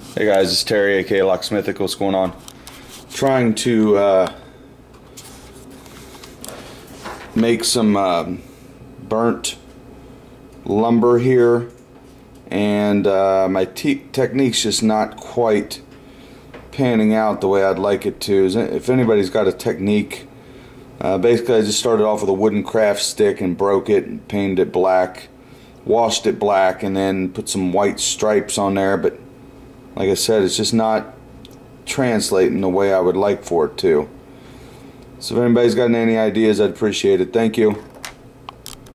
Hey guys, it's Terry, aka Locksmithic. What's going on? Trying to make some burnt lumber here, and my technique's just not quite panning out the way I'd like it to. If anybody's got a technique, basically I just started off with a wooden craft stick and broke it and painted it black, washed it black, and then put some white stripes on there, but like I said, it's just not translating the way I would like for it to. So if anybody's got any ideas, I'd appreciate it. Thank you.